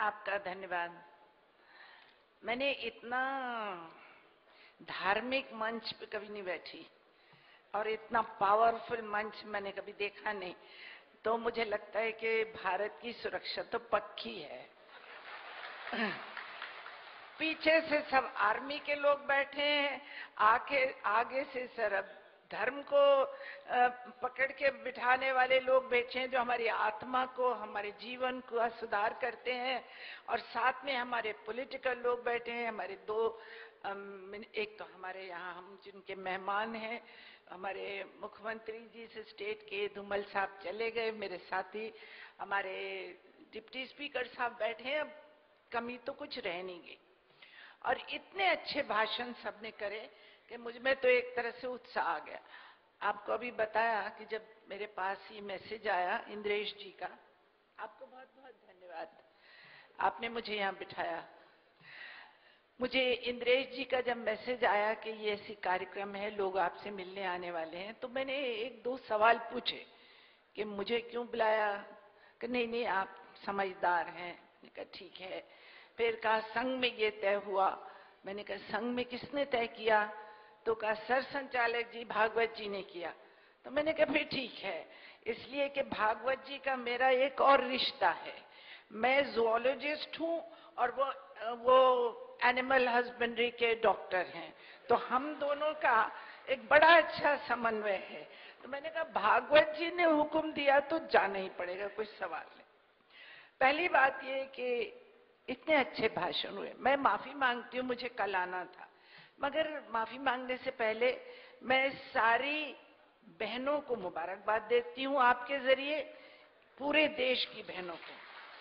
आपका धन्यवाद। मैंने इतना धार्मिक मंच पे कभी नहीं बैठी और इतना पावरफुल मंच मैंने कभी देखा नहीं। तो मुझे लगता है कि भारत की सुरक्षा तो पक्की है। पीछे से सब आर्मी के लोग बैठे हैं, आगे से सब धर्म को पकड़ के बिठाने वाले लोग बैठे हैं जो हमारी आत्मा को, हमारे जीवन को सुधार करते हैं, और साथ में हमारे पॉलिटिकल लोग बैठे हैं। हमारे एक तो हमारे यहाँ हम जिनके मेहमान हैं, हमारे मुख्यमंत्री जी से स्टेट के धूमल साहब चले गए, मेरे साथी हमारे डिप्टी स्पीकर साहब बैठे हैं, अब कमी तो कुछ रह नहीं गई। और इतने अच्छे भाषण सबने करे कि मुझ में तो एक तरह से उत्साह आ गया। आपको अभी बताया कि जब मेरे पास ये मैसेज आया इंद्रेश जी का, आपको बहुत बहुत धन्यवाद, आपने मुझे यहाँ बिठाया। मुझे इंद्रेश जी का जब मैसेज आया कि ये ऐसी कार्यक्रम है, लोग आपसे मिलने आने वाले हैं, तो मैंने एक दो सवाल पूछे कि मुझे क्यों बुलाया, कि नहीं आप समझदार हैं। मैंने कहा ठीक है। फिर कहा संघ में ये तय हुआ। मैंने कहा संघ में किसने तय किया? तो कहा सर संचालक जी भागवत जी ने किया। तो मैंने कहा फिर ठीक है, इसलिए कि भागवत जी का मेरा एक और रिश्ता है। मैं जूलॉजिस्ट हूँ और वो एनिमल हस्बेंड्री के डॉक्टर हैं, तो हम दोनों का एक बड़ा अच्छा समन्वय है। तो मैंने कहा भागवत जी ने हुक्म दिया तो जाना ही पड़ेगा, कोई सवाल नहीं। पहली बात ये कि इतने अच्छे भाषण हुए। मैं माफी मांगती हूँ, मुझे कल आना था, मगर माफी मांगने से पहले मैं सारी बहनों को मुबारकबाद देती हूँ आपके जरिए, पूरे देश की बहनों को,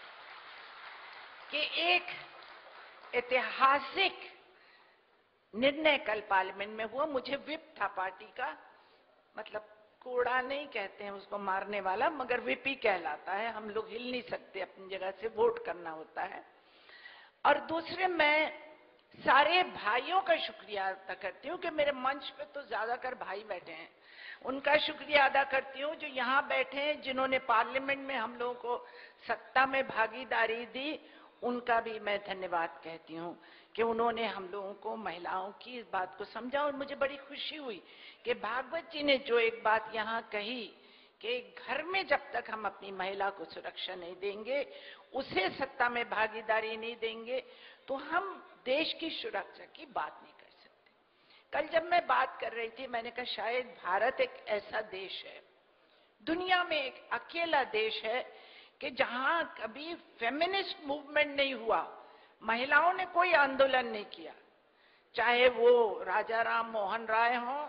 कि एक ऐतिहासिक निर्णय कल पार्लियामेंट में हुआ। मुझे विप था पार्टी का, मतलब कोड़ा नहीं कहते हैं उसको मारने वाला, मगर विप ही कहलाता है। हम लोग हिल नहीं सकते अपनी जगह से, वोट करना होता है। और दूसरे, मैं सारे भाइयों का शुक्रिया अदा करती हूँ कि मेरे मंच पे तो ज्यादातर भाई बैठे हैं, उनका शुक्रिया अदा करती हूँ जो यहाँ बैठे हैं, जिन्होंने पार्लियामेंट में हम लोगों को सत्ता में भागीदारी दी। उनका भी मैं धन्यवाद कहती हूँ कि उन्होंने हम लोगों को, महिलाओं की इस बात को समझा। और मुझे बड़ी खुशी हुई कि भागवत जी ने जो एक बात यहाँ कही कि घर में जब तक हम अपनी महिला को सुरक्षा नहीं देंगे, उसे सत्ता में भागीदारी नहीं देंगे, तो हम देश की सुरक्षा की बात नहीं कर सकते। कल जब मैं बात कर रही थी, मैंने कहा शायद भारत एक ऐसा देश है, दुनिया में एक अकेला देश है कि जहां कभी फेमिनिस्ट मूवमेंट नहीं हुआ, महिलाओं ने कोई आंदोलन नहीं किया, चाहे वो राजा राम मोहन राय हो,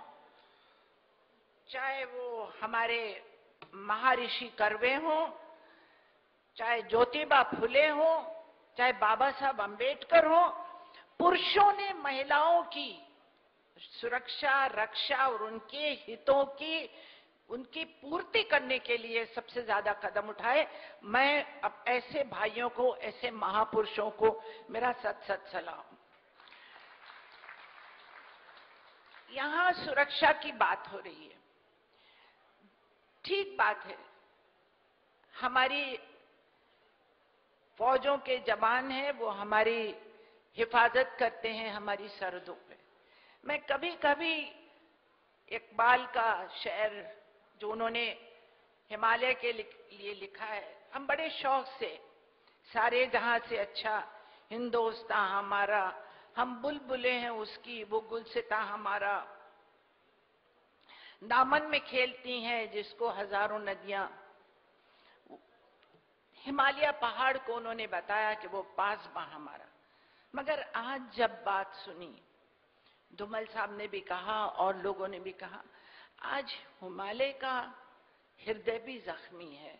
चाहे वो हमारे महर्षि कर्वे हो, चाहे ज्योतिबा फुले हो, चाहे बाबा साहब अंबेडकर हो। पुरुषों ने महिलाओं की सुरक्षा, रक्षा और उनके हितों की, उनकी पूर्ति करने के लिए सबसे ज्यादा कदम उठाए। मैं अब ऐसे भाइयों को, ऐसे महापुरुषों को मेरा सत सत सलाम। यहां सुरक्षा की बात हो रही है, ठीक बात है, हमारी फौजों के जवान हैं, वो हमारी हिफाजत करते हैं हमारी सरहदों पे। मैं कभी कभी इकबाल का शेर जो उन्होंने हिमालय के लिए लिखा है, हम बड़े शौक से, सारे जहां से अच्छा हिंदोस्तां हमारा, हम बुलबुलें हैं उसकी, वो गुलसिता हमारा, दामन में खेलती हैं जिसको हजारों नदियां। हिमालय पहाड़ को उन्होंने बताया कि वो पासबां हमारा। मगर आज जब बात सुनी, धूमल साहब ने भी कहा और लोगों ने भी कहा, आज हिमालय का हृदय भी जख्मी है,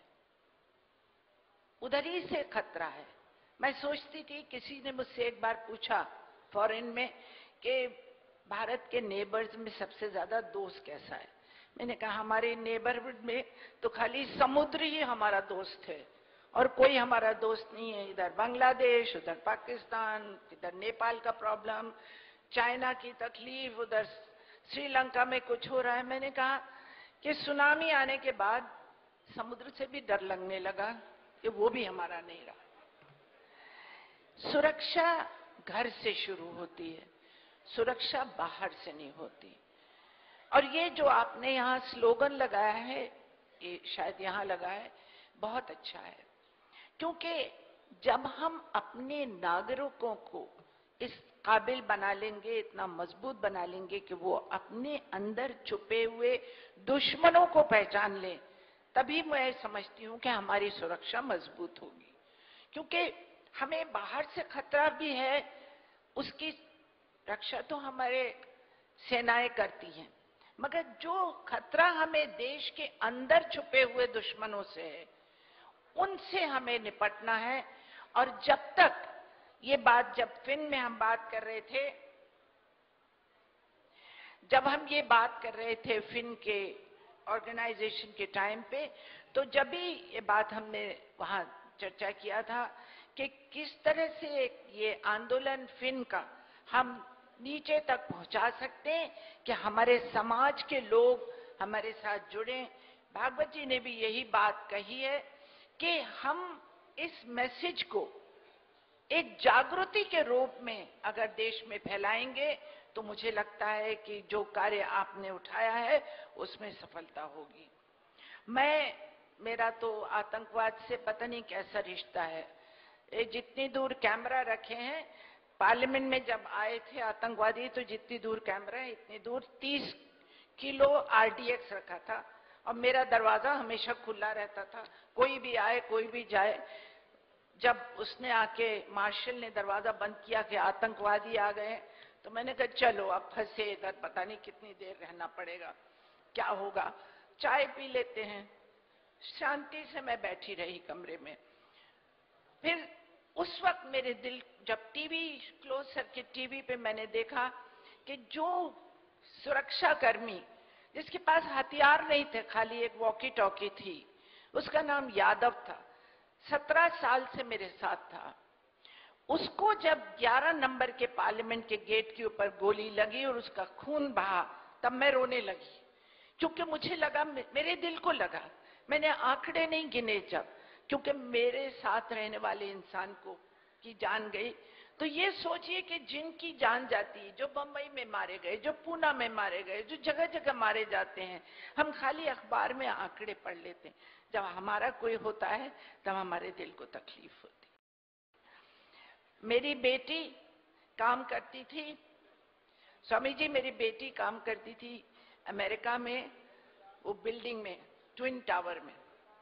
उधर ही से खतरा है। मैं सोचती थी, किसी ने मुझसे एक बार पूछा फॉरेन में कि भारत के नेबर्स में सबसे ज्यादा दोस्त कैसा है। मैंने कहा हमारे नेबरहुड में तो खाली समुद्र ही हमारा दोस्त है और कोई हमारा दोस्त नहीं है। इधर बांग्लादेश, उधर पाकिस्तान, इधर नेपाल का प्रॉब्लम, चाइना की तकलीफ, उधर श्रीलंका में कुछ हो रहा है। मैंने कहा कि सुनामी आने के बाद समुद्र से भी डर लगने लगा कि वो भी हमारा नहीं रहा। सुरक्षा घर से शुरू होती है, सुरक्षा बाहर से नहीं होती। और ये जो आपने यहाँ स्लोगन लगाया है, ये शायद यहाँ लगा है, बहुत अच्छा है। क्योंकि जब हम अपने नागरिकों को इस काबिल बना लेंगे, इतना मजबूत बना लेंगे कि वो अपने अंदर छुपे हुए दुश्मनों को पहचान लें, तभी मैं समझती हूँ कि हमारी सुरक्षा मजबूत होगी। क्योंकि हमें बाहर से खतरा भी है, उसकी रक्षा तो हमारे सेनाएं करती हैं, मगर जो खतरा हमें देश के अंदर छुपे हुए दुश्मनों से है, उनसे हमें निपटना है। और जब तक ये बात, जब फिन में हम बात कर रहे थे, जब हम ये बात कर रहे थे फिन के ऑर्गेनाइजेशन के टाइम पे, तो जब भी ये बात हमने वहां चर्चा किया था कि किस तरह से ये आंदोलन फिन का हम नीचे तक पहुंचा सकते हैं कि हमारे समाज के लोग हमारे साथ जुड़े। भागवत जी ने भी यही बात कही है कि हम इस मैसेज को एक जागृति के रूप में अगर देश में फैलाएंगे तो मुझे लगता है कि जो कार्य आपने उठाया है उसमें सफलता होगी। मेरा तो आतंकवाद से पता नहीं कैसा रिश्ता है। ये जितनी दूर कैमरा रखे हैं, पार्लियामेंट में जब आए थे आतंकवादी तो जितनी दूर कैमरा है इतनी दूर 30 किलो आरडीएक्स रखा था, और मेरा दरवाजा हमेशा खुला रहता था, कोई भी आए कोई भी जाए। जब उसने आके मार्शल ने दरवाजा बंद किया कि आतंकवादी आ गए, तो मैंने कहा चलो अब फंसे इधर, पता नहीं कितनी देर रहना पड़ेगा, क्या होगा, चाय पी लेते हैं। शांति से मैं बैठी रही कमरे में। फिर उस वक्त मेरे दिल, जब टीवी क्लोज सर्किट टीवी पे मैंने देखा कि जो सुरक्षा कर्मी जिसके पास हथियार नहीं थे, खाली एक वॉकी टॉकी थी, उसका नाम यादव था, 17 साल से मेरे साथ था, उसको जब 11 नंबर के पार्लियामेंट के गेट के ऊपर गोली लगी और उसका खून बहा, तब मैं रोने लगी। क्योंकि मुझे लगा, मेरे दिल को लगा, मैंने आंकड़े नहीं गिने जब, क्योंकि मेरे साथ रहने वाले इंसान को की जान गई। तो ये सोचिए कि जिनकी जान जाती है, जो बंबई में मारे गए, जो पूना में मारे गए, जो जगह जगह मारे जाते हैं, हम खाली अखबार में आंकड़े पढ़ लेते हैं। जब हमारा कोई होता है तब हमारे दिल को तकलीफ होती। मेरी बेटी काम करती थी, स्वामी जी, मेरी बेटी काम करती थी अमेरिका में, वो बिल्डिंग में, ट्विन टावर में,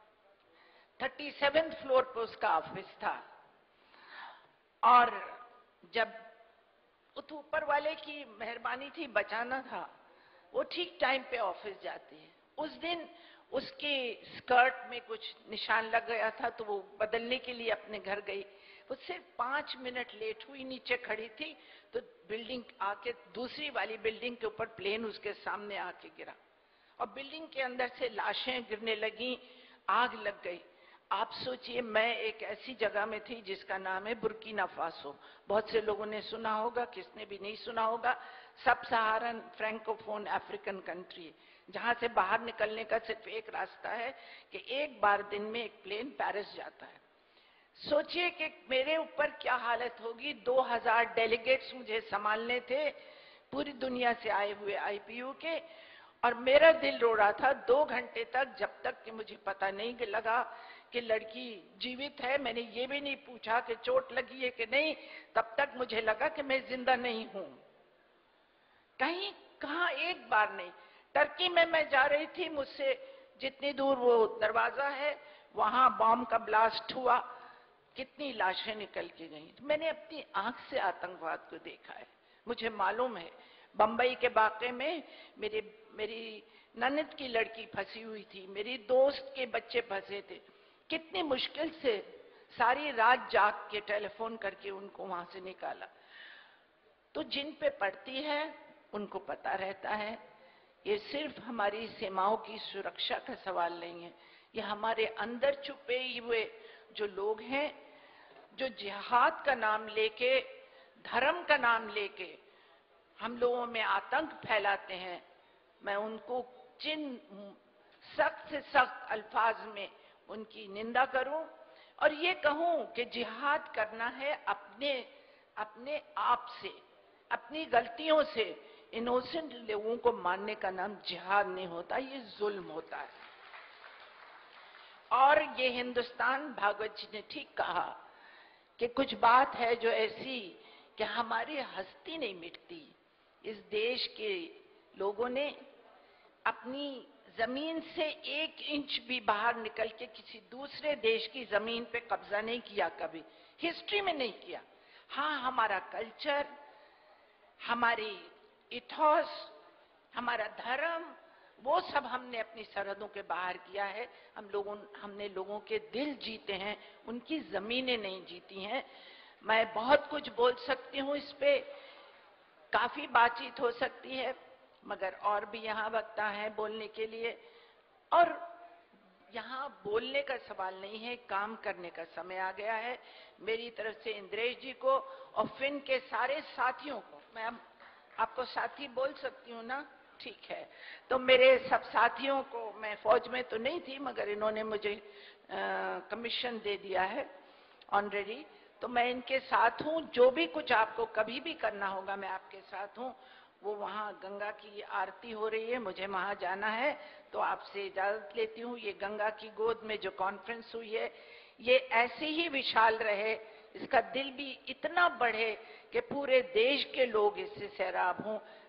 37th फ्लोर पर उसका ऑफिस था। और जब ऊपर वाले की मेहरबानी थी, बचाना था, वो ठीक टाइम पे ऑफिस जाती है। उस दिन उसकी स्कर्ट में कुछ निशान लग गया था, तो वो बदलने के लिए अपने घर गई। वो सिर्फ 5 मिनट लेट हुई, नीचे खड़ी थी, तो बिल्डिंग आके, दूसरी वाली बिल्डिंग के ऊपर प्लेन उसके सामने आके गिरा, और बिल्डिंग के अंदर से लाशें गिरने लगी, आग लग गई। आप सोचिए, मैं एक ऐसी जगह में थी जिसका नाम है बुर्किना फासो। बहुत से लोगों ने सुना होगा, किसने भी नहीं सुना होगा। सब सहारन फ्रैंकोफोन अफ्रीकन कंट्री, जहां से बाहर निकलने का सिर्फ एक रास्ता है कि एक बार दिन में एक प्लेन पेरिस जाता है। सोचिए कि मेरे ऊपर क्या हालत होगी। 2000 डेलीगेट्स मुझे संभालने थे, पूरी दुनिया से आए हुए आईपीयू के, और मेरा दिल रो रहा था 2 घंटे तक, जब तक कि मुझे पता नहीं लगा कि लड़की जीवित है। मैंने ये भी नहीं पूछा कि चोट लगी है कि नहीं, तब तक मुझे लगा कि मैं जिंदा नहीं हूं। कहां एक बार नहीं। टर्की में मैं जा रही थी, मुझसे जितनी दूर वो दरवाजा है, वहां बॉम्ब का ब्लास्ट हुआ, कितनी लाशें निकल के गई। तो मैंने अपनी आंख से आतंकवाद को देखा है, मुझे मालूम है। बंबई के वाक़े में मेरी ननद की लड़की फंसी हुई थी, मेरी दोस्त के बच्चे फंसे थे, कितनी मुश्किल से सारी रात जाग के टेलीफोन करके उनको वहां से निकाला। तो जिन पे पड़ती है उनको पता रहता है। ये सिर्फ हमारी सीमाओं की सुरक्षा का सवाल नहीं है, ये हमारे अंदर छुपे हुए जो लोग हैं, जो जिहाद का नाम लेके, धर्म का नाम लेके हम लोगों में आतंक फैलाते हैं। मैं उनको जिन सख्त से सख्त अल्फाज में उनकी निंदा करूं, और ये कहूं कि जिहाद करना है अपने अपने आप से, अपनी गलतियों से। इनोसेंट लोगों को मारने का नाम जिहाद नहीं होता, ये जुल्म होता है। और ये हिंदुस्तान, भागवत जी ने ठीक कहा कि कुछ बात है जो ऐसी कि हमारी हस्ती नहीं मिटती। इस देश के लोगों ने अपनी जमीन से 1 इंच भी बाहर निकल के किसी दूसरे देश की जमीन पे कब्जा नहीं किया, कभी हिस्ट्री में नहीं किया। हाँ, हमारा कल्चर, हमारी इथोस, हमारा धर्म, वो सब हमने अपनी सरहदों के बाहर किया है। हमने लोगों के दिल जीते हैं, उनकी जमीनें नहीं जीती हैं। मैं बहुत कुछ बोल सकती हूँ इस पे, काफी बातचीत हो सकती है, मगर और भी यहाँ वक्ता है बोलने के लिए। और यहाँ बोलने का सवाल नहीं है, काम करने का समय आ गया है। मेरी तरफ से इंद्रेश जी को और फिन के सारे साथियों को, मैं आपको साथी बोल सकती हूँ ना? ठीक है। तो मेरे सब साथियों को, मैं फौज में तो नहीं थी मगर इन्होंने मुझे कमीशन दे दिया है ऑनरेडी, तो मैं इनके साथ हूँ। जो भी कुछ आपको कभी भी करना होगा मैं आपके साथ हूँ। वो वहाँ गंगा की आरती हो रही है, मुझे वहाँ जाना है, तो आपसे इजाजत लेती हूँ। ये गंगा की गोद में जो कॉन्फ्रेंस हुई है, ये ऐसे ही विशाल रहे, इसका दिल भी इतना बढ़े कि पूरे देश के लोग इससे सैराब हों।